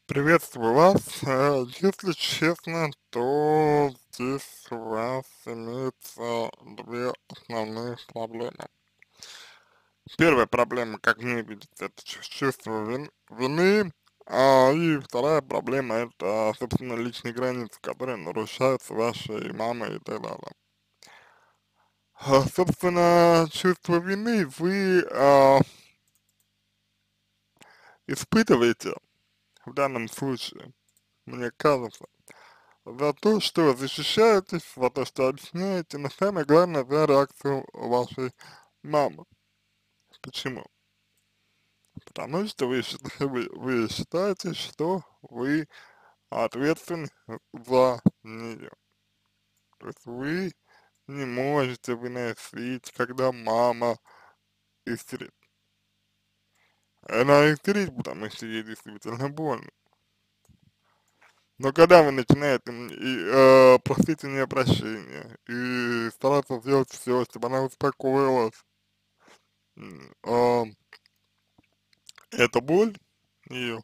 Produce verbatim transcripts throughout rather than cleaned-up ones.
Приветствую вас. Э, Если честно, то здесь у вас имеется две основные проблемы. Первая проблема, как мне видится, это чу- чувство вин- вины, а, и вторая проблема это, собственно, личные границы, которые нарушаются вашей мамой и так далее. А, собственно, чувство вины вы а, испытываете в данном случае, мне кажется, за то, что защищаетесь, за то, что объясняете, но самое главное, за реакцию вашей мамы. Почему? Потому что вы, счит- вы, вы считаете, что вы ответственны за нее. То есть вы не можете выносить, когда мама истерит. Она истерит, потому что ей действительно больно. Но когда вы начинаете м, и, э, просить у нее прощения и стараться сделать все, чтобы она успокоилась, м, а, эта боль ее,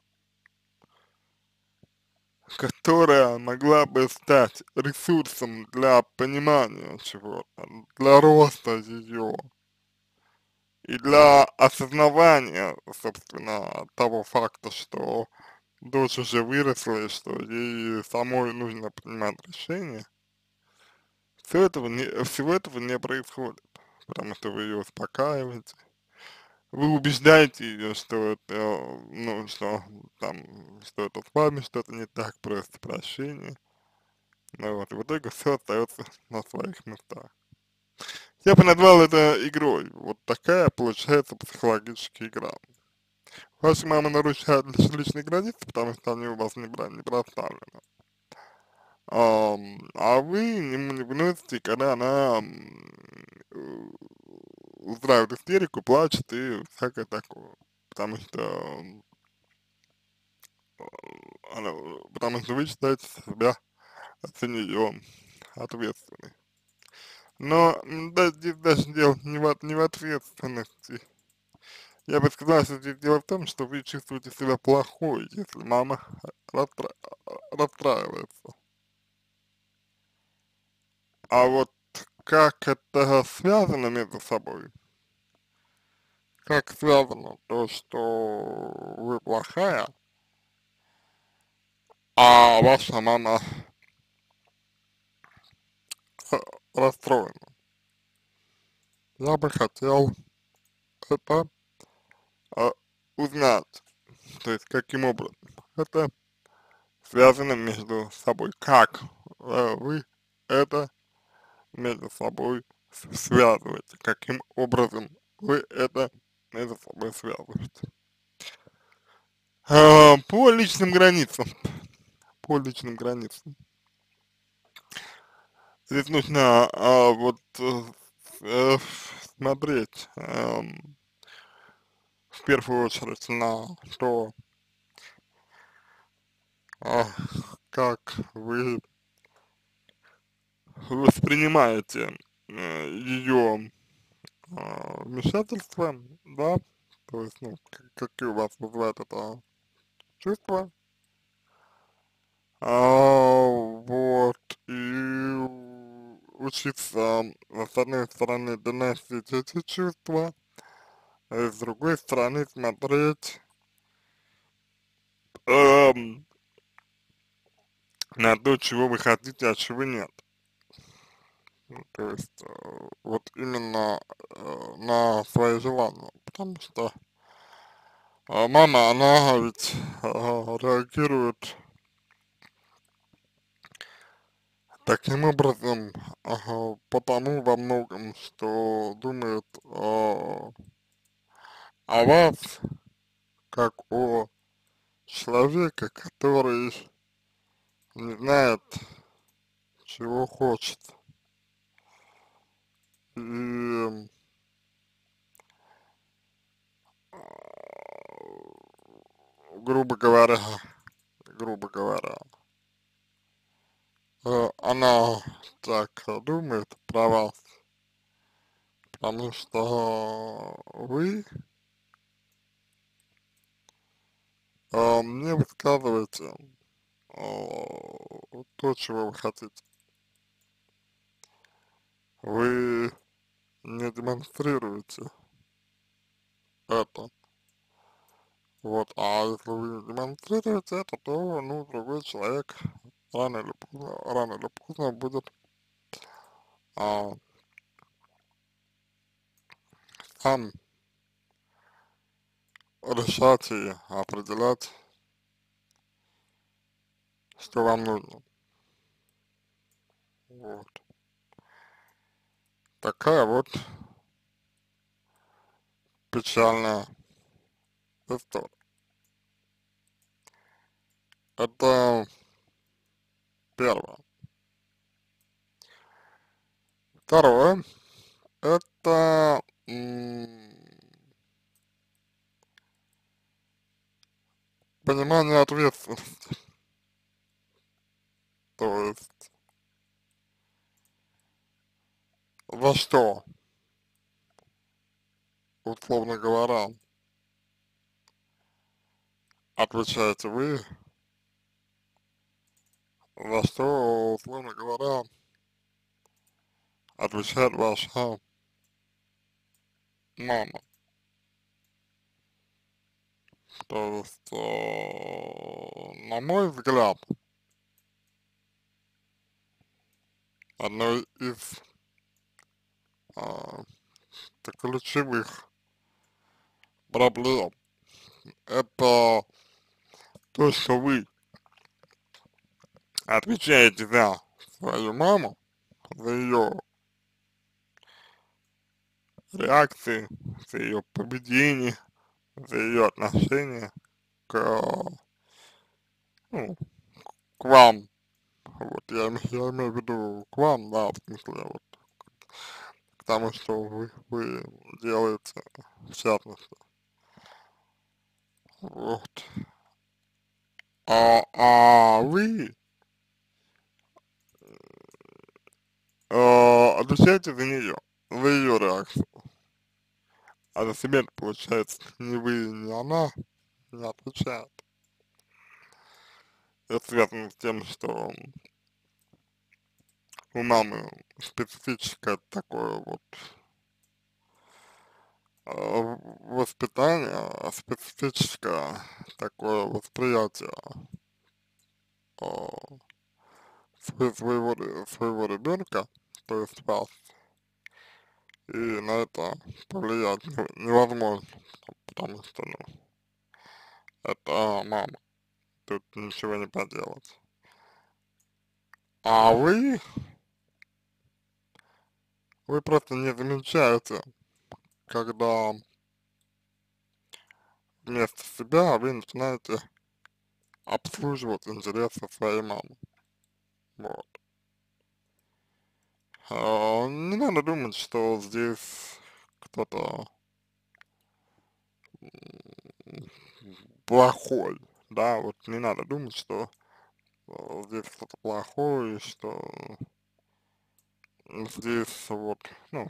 которая могла бы стать ресурсом для понимания чего-то, для роста ее и для осознавания, собственно, того факта, что дочь уже выросла и что ей самой нужно принимать решения, все этого не, всего этого не происходит, потому что вы ее успокаиваете, вы убеждаете ее, что это, ну, что там, что это с вами что-то не так, просто прощение. Ну вот, и в итоге все остается на своих местах. Я бы назвал это игрой. Вот такая получается психологическая игра. Ваша мама нарушает лич- личные границы, потому что они у вас не, бра- не проставлены. Ам, а вы не, не выносите, когда она м, э, устраивает истерику, плачет и всякое такое. Потому что она, потому что вы считаете себя за нее ответственной. Но м, да, здесь даже дело не в, от- не в ответственности. Я бы сказал, что здесь дело в том, что вы чувствуете себя плохой, если мама расстра- расстраивается. А вот как это связано между собой? Как связано то, что вы плохая, а ваша мама э, расстроена? Я бы хотел это э, узнать. То есть каким образом это связано между собой. Как э, вы это между собой с- связываете? Каким образом вы это между собой связываете? А, по личным границам. По личным границам. Здесь нужно а, вот э, э, смотреть эм, в первую очередь на то, а, как вы воспринимаете э, ее а, вмешательство, да, то есть, ну, к- какие у вас вызывает это чувства, а, вот, и учиться, с одной стороны, доносить эти чувства, а с другой стороны, смотреть эм, на то, чего вы хотите, а чего нет. Ну, то есть, э, вот именно э, на свои желания, потому что а мама, она ведь э, реагирует таким образом, ага, потому во многом, что думает о, о вас, как о человеке, который не знает, чего хочет. И, грубо говоря, грубо говоря, э, она так думает про вас, потому что вы а, мне высказываете а, то, чего вы хотите. Вы не демонстрируете это. Вот, а если вы демонстрируете это, то, ну, другой человек рано или поздно, рано или поздно будет а, сам решать и определять, что вам нужно. Вот. Такая вот печальная история. Это первое. Второе, это м, понимание ответственности. То есть, за что, условно говоря, отвечаете вы, за что, условно говоря, отвечает ваша мама. То есть, э, на мой взгляд, одной из а, так, ключевых проблем это то, что вы отвечаете за свою маму, за ее реакции, за ее поведение, за ее отношение к, ну, к вам. Вот я, име- я имею в виду к вам, да, в смысле, вот, к тому, что вы, вы делаете, в частности. Вот. А, а вы э, отвечаете за нее, за ее реакцию. А за себя, получается, ни вы, ни она не отвечают. Это связано с тем, что у мамы специфическое такое вот э, воспитание, специфическое такое восприятие э, сво- своего, ре- своего ребенка, то есть вас, и на это повлиять не- невозможно, потому что, ну, это мама, тут ничего не поделать. А вы, вы просто не замечаете, когда вместо себя вы начинаете обслуживать интересы своей мамы. Вот. А, не надо думать, что здесь кто-то м, плохой, да, вот не надо думать, что э, здесь кто-то плохой, что здесь вот, ну,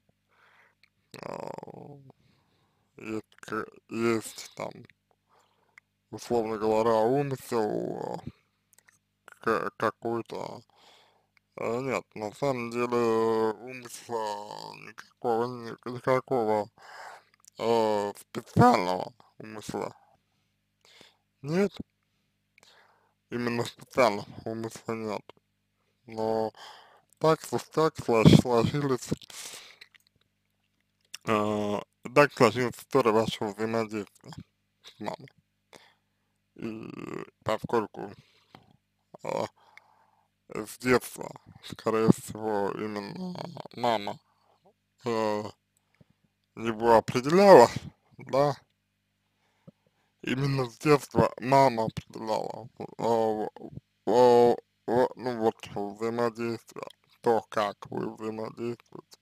а, есть, к- есть там, условно говоря, умысел э, какой-то. А, нет, на самом деле умысла никакого, ни- никакого э, специального умысла нет, именно специального умысла нет. Но так, сл- так слож- сложились, э, так сложилась история вашего взаимодействия с мамой. И поскольку э, с детства, скорее всего, именно мама э, его определяла, да, именно с детства мама определяла, э, э, э, ну вот, взаимодействие, то, как вы взаимодействуете,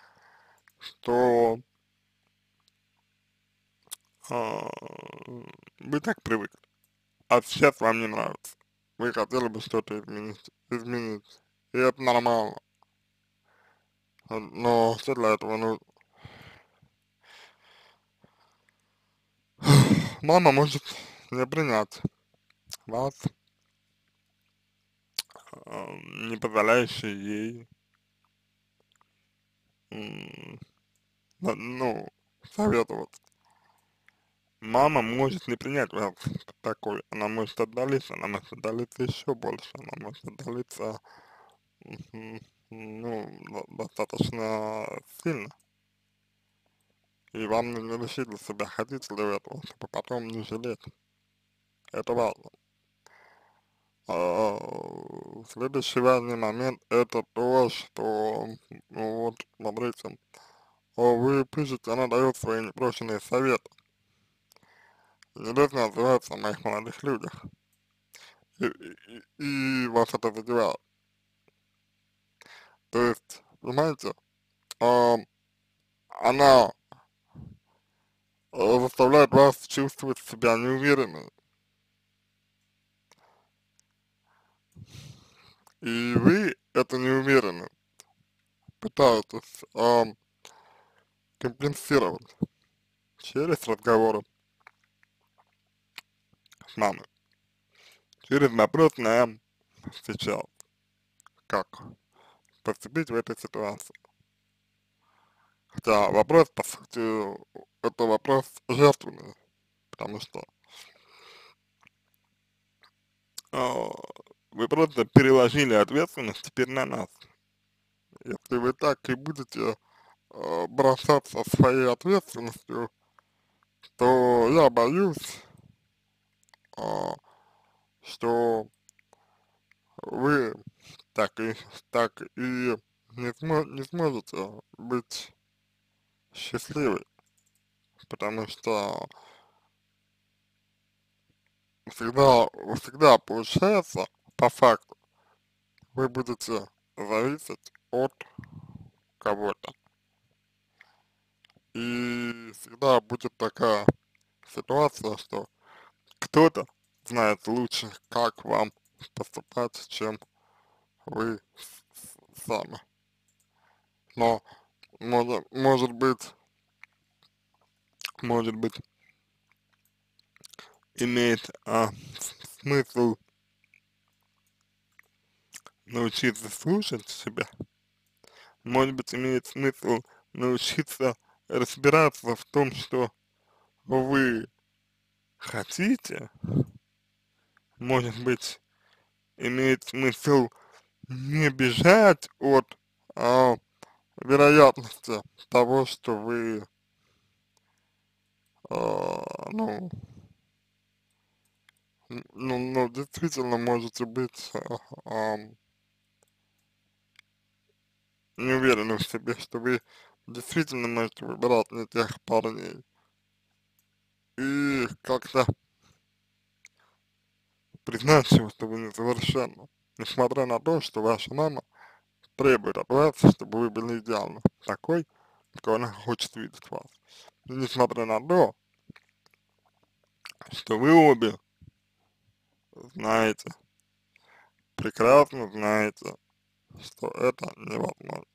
то а, вы так привыкли, а сейчас вам не нравится. Вы хотели бы что-то изменить, изменить, и это нормально, а, но что для этого нужно? Мама может не принять вас, э, не позволяющий ей, м, на- ну, советоваться. Мама может не принять вас такой, она может отдалиться, она может отдалиться еще больше, она может отдалиться, мгм, ну, до- достаточно сильно. И вам нужно решить для себя, хотите ли вы этого, чтобы потом не жалеть. Это важно. А, следующий важный момент это то, что, ну вот, смотрите, о, вы пишете, она дает свои непрошенные советы. Нелестно отзывается о моих молодых людях. И, и, и вас это задевает. То есть, понимаете, а, она э, заставляет вас чувствовать себя неуверенной. И вы эту неуверенность пытаетесь а, компенсировать через разговоры с мамой. Через вопрос на сейчас, как поступить в этой ситуации. Хотя вопрос, по сути, это вопрос жертвенный, потому что а, вы просто переложили ответственность теперь на нас. Если вы так и будете а, бросаться своей ответственностью, то я боюсь, а, что вы так и так и не, смо не сможете быть счастливой, потому что всегда, всегда получается, по факту, вы будете зависеть от кого-то. И всегда будет такая ситуация, что кто-то знает лучше, как вам поступать, чем вы сами. Но может, может быть, может быть, имеет а, смысл научиться слушать себя. Может быть, имеет смысл научиться разбираться в том, что вы хотите. Может быть, имеет смысл не бежать от а, вероятности того, что вы, а, ну, н- ну, ну, действительно можете быть а, ам, не уверены в себе, что вы действительно можете выбирать не тех парней. И как-то признать себе, что вы несовершенны, несмотря на то, что ваша мама требует от вас, чтобы вы были идеальны, такой, какой она хочет видеть вас. И несмотря на то, что вы обе знаете, прекрасно знаете, что это невозможно.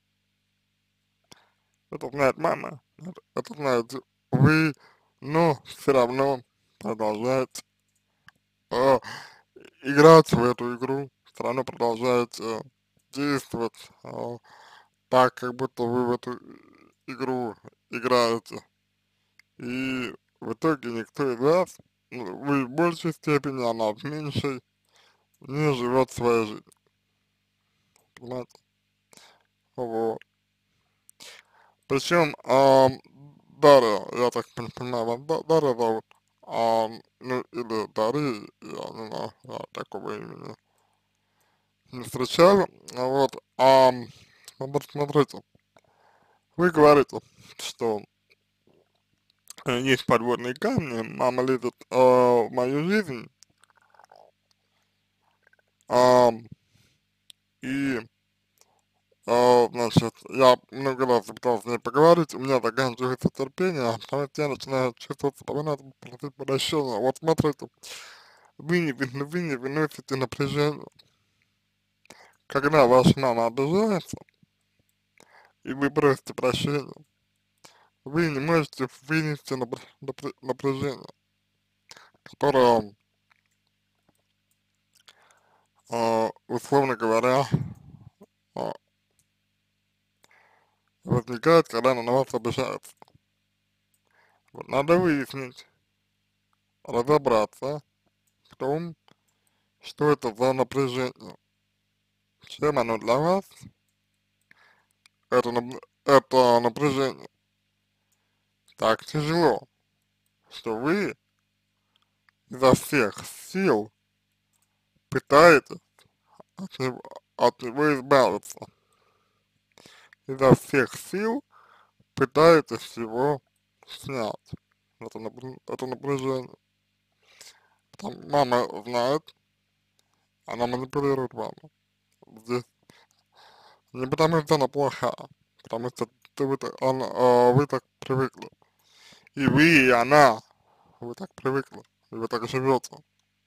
Это знает мама, это, это знаете вы, но все равно продолжаете э, играть в эту игру, все равно продолжаете действовать э, так, как будто вы в эту игру играете. И в итоге никто из вас, ну, вы в большей степени, она в меньшей, не живет своей жизнью, понимаете? Вот. Причем, а, Дарья, я так пон- понимаю, вас Да- Дарья зовут, а, ну, или Дарья, я не знаю, я такого имени не встречал, а вот, а, вот смотрите, вы говорите, что э, есть подводные камни, мама лезет э, в мою жизнь, а, и А, значит, я много раз пытался с ней поговорить, у меня заканчивается терпение, а потому что я начинаю чувствовать себя виноватым, просить прощения. Вот смотрите, вы не, вы, вы не выносите напряжение. Когда ваша мама обижается, и вы просите прощения, вы не можете вынести напр напр напряжение. которая, э, условно говоря, э, возникает, когда она на вас обижается. Вот надо выяснить, разобраться в том, что это за напряжение, чем оно для вас, это, нап- это напряжение так тяжело, что вы изо всех сил пытаетесь от него, от него избавиться, изо всех сил пытаетесь его снять, это, напр- это напряжение. Там мама знает, она манипулирует вами. Здесь не потому, что она плохая, потому что ты, вы, так- она, а, вы так привыкли. И вы, и она, вы так привыкли, и вы так живете.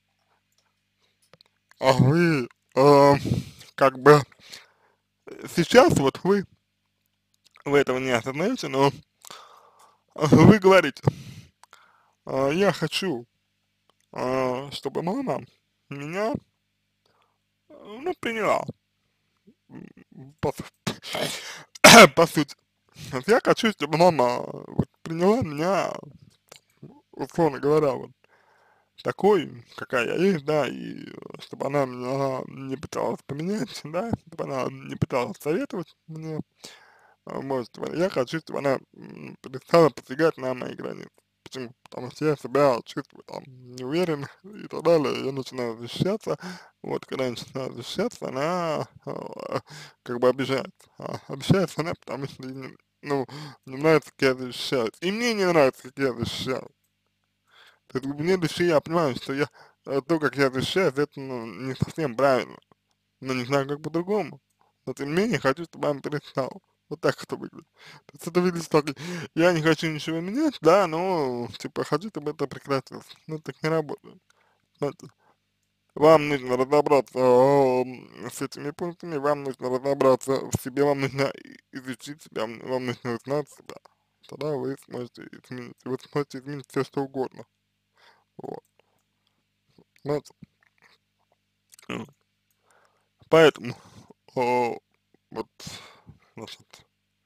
А вы, э, как бы, сейчас вот вы, вы этого не осознаете, но вы говорите, «А, я хочу, а, чтобы мама меня, э, ну, приняла, м, по, по сути. Вот я хочу, чтобы мама вот, приняла меня, условно говоря, вот такой, какая я есть, да, и э, чтобы она меня не пыталась поменять, да, чтобы она не пыталась советовать мне, а, может, вот я хочу, чтобы она м, перестала посягать на мои границы. Почему? Потому что я себя чувствую там неуверенно и так далее, я начинаю защищаться, вот, когда я начинаю защищаться, она а, как бы обижается, а, обижается она, потому что, ей не- ну, не нравится, как я защищаюсь, и мне не нравится, как я защищаюсь. То есть в глубине души я понимаю, что я, э, то, как я защищаюсь, это, ну, не совсем правильно, но не знаю, как по-другому. Но тем не менее, хочу, чтобы она перестала. Вот так это выглядит. То есть это выглядит так, я не хочу ничего менять, да, но, типа, хочу, чтобы это прекратилось. Но так не работает. Знаете, вам нужно разобраться э, с этими пунктами, вам нужно разобраться в себе, вам нужно и- изучить себя, вам вам нужно узнать себя. Тогда вы сможете изменить, вы сможете изменить все, что угодно. Вот. Знаете, м, поэтому, о, вот, значит,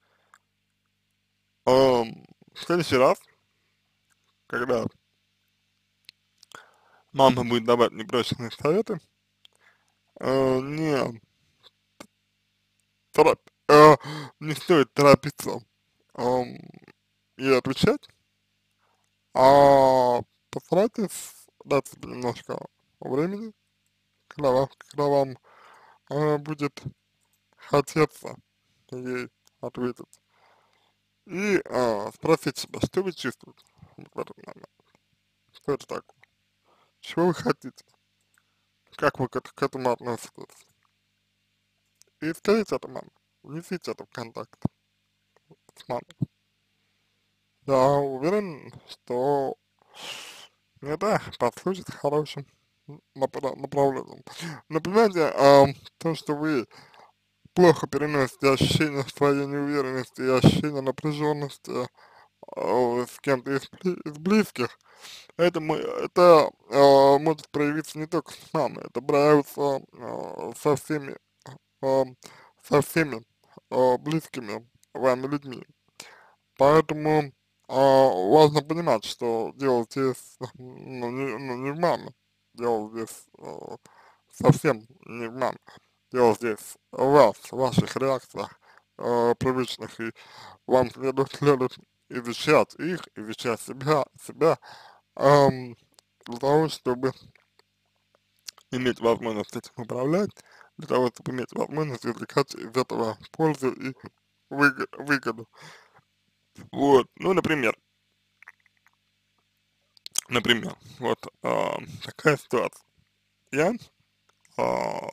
ам, в следующий раз, когда мама будет давать непрочные советы, э, не, торопь, э, не стоит торопиться ам, ей отвечать, а постарайтесь дать себе немножко времени, когда вам, когда вам э, будет хотеться ей ответить, и э, спросить себя, что вы чувствуете в этот момент, что это такое, чего вы хотите, как вы к, эт- к этому относитесь, и скажите это маме, внесите это в контакт с мамой. Я уверен, что это послужит хорошим напра- направлением. Но понимаете, а, то, что вы плохо переносите ощущение своей неуверенности и ощущение напряженности а, с кем-то из, бли- из близких, это, мо- это а, может проявиться не только с нами, это проявится а, со всеми, а, со всеми а, близкими вами людьми. Поэтому а, важно понимать, что дело здесь ну, не, ну, не в маме, дело здесь а, совсем не в маме, дело здесь в вас, в ваших реакциях а, привычных, и вам следует, следует изучать их, изучать себя, себя ам, для того, чтобы иметь возможность этим управлять, для того, чтобы иметь возможность извлекать из этого пользу и выго- выгоду. Вот, ну, например, например, вот а, такая ситуация. Я а,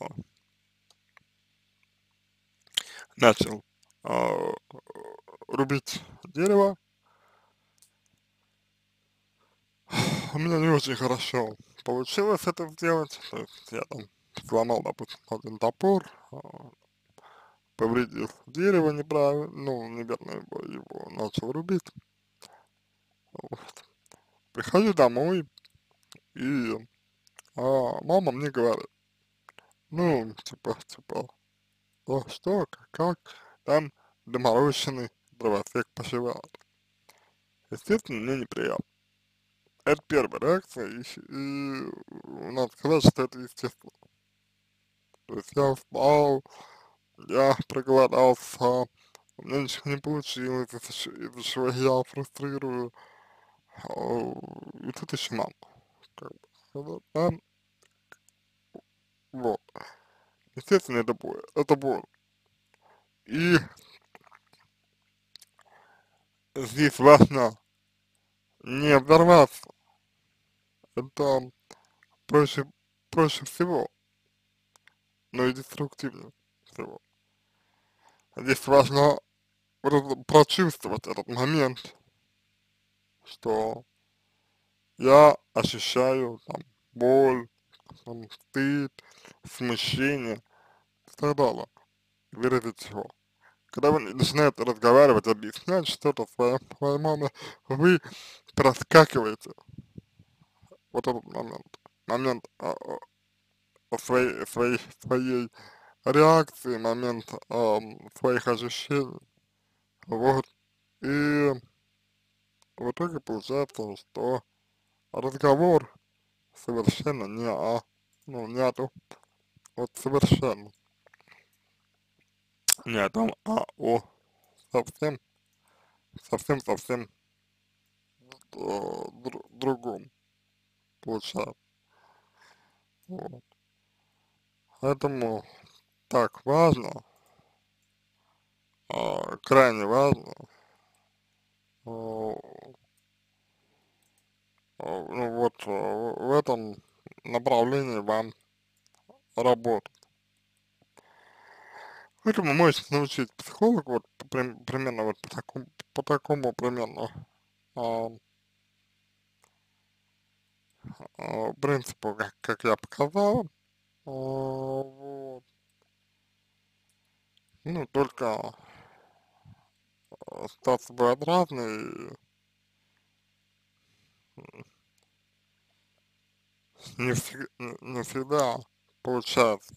начал а, рубить дерево, у меня не очень хорошо получилось это сделать, то есть я там сломал, допустим, один топор, а, повредил дерево неправильно, ну, неверно его, его начал рубить. Вот. Прихожу домой, И а, мама мне говорит, ну, типа, типа, о, что, как, как, там доморощенный дровосек пошивает. Естественно, мне неприятно. Это первая реакция, и, щ- и надо сказать, что это естественно. То есть я устал, я проголодался, у меня ничего не получилось, из-за ш- из-за чего я фрустрирую. А, И тут еще мама. Как бы, вот, да, вот. Естественно, это боль. Это боль. И здесь важно не взорваться. Это проще, проще всего, но и деструктивнее всего. Здесь важно раз- прочувствовать этот момент, что я ощущаю там боль, там, стыд, смущение и так далее. Выразить его. Когда вы начинаете разговаривать, объяснять что-то своей, своей маме, вы проскакиваете вот этот момент, момент а, а, своей, своей, своей реакции, момент ам, своих ощущений, вот, и в итоге получается, что разговор совершенно не о, ну, не о том, вот совершенно не о том, а о совсем, совсем-совсем э, дру- другом получается, вот. Поэтому так важно, а, крайне важно, а, а, ну вот а, в этом направлении вам работать. Поэтому можете научить психолога вот по прим- примерно вот по такому, по такому примерно а, а, принципу, как, как я показал. А, вот. Ну, только а, ситуации бывают разные, и не, всег- не, не всегда получается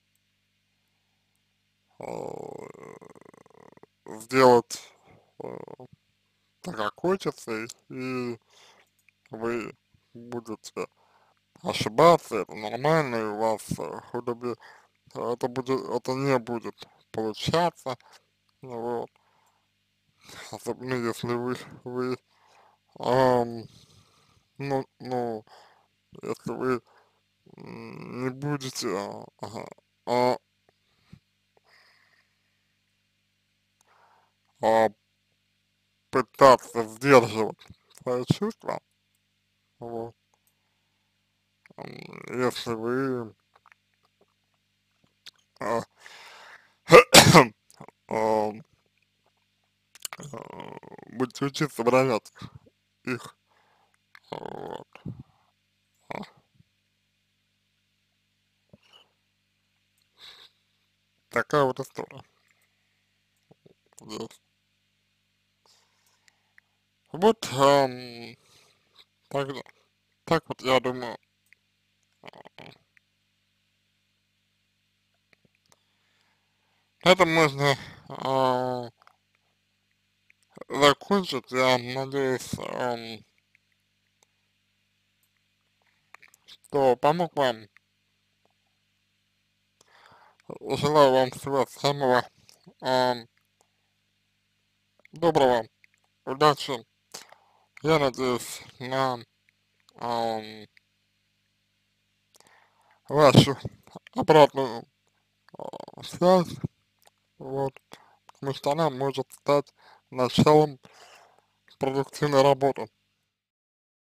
а, сделать а, так, как хочется, и, и вы будете ошибаться, это нормально, и у вас э, худоби, это будет, это не будет получаться, ну вот, особенно если вы, вы, ам, ну, ну, если вы м, не будете а, ага, а, а пытаться сдерживать свои чувства, вот, м, если вы а, ам, а, будете учиться выражать их, вот, а, такая вот история здесь. Вот, ам, так, так вот я думаю, это можно а, закончить. Я надеюсь, ам, что помог вам. Желаю вам всего самого ам, доброго, удачи. Я надеюсь на ам, вашу обратную а, связь, вот, потому что она может стать началом продуктивной работы.